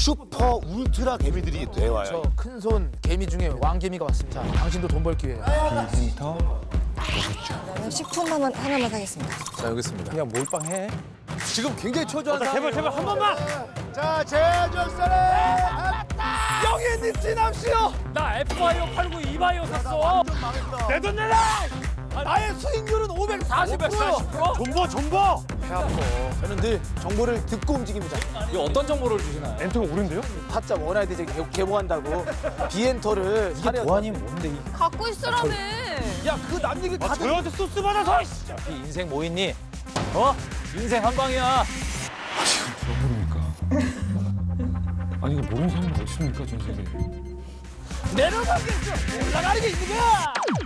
슈퍼 울트라 개미들이 되와요. 저 큰 손 개미 중에 왕개미가 왔습니다. 당신도 돈 벌 기회예요. 비행터 저는 식품 하나만 사겠습니다. 자, 여기 있습니다. 그냥 몰빵해. 지금 굉장히 초조한 상황. 제발 한 번만. 자, 제작사래 영애님 지납시오. 나 F바이오 팔고 E바이오 샀어. 내 돈 내라. 나의 수익률은 540%요. 존버. 배 아파. 저는 늘 정보를 듣고 움직입니다. 이 어떤 정보를 주시나요? 엔터가 오른데요? 타짜 원화이드 이제 개봉한다고 비엔터를 사려. 보안이 뭔데? 이 갖고 있으라며. 야, 그 남 얘기 다 듣. 저한테 소스 받아서. 이 인생 뭐 있니? 어? 인생 한 방이야. 모릅니까? 아니 이거 모르는 사람이 어디 있습니까 전 세계에? 내려가겠어. 올라가는 게 있는 거야.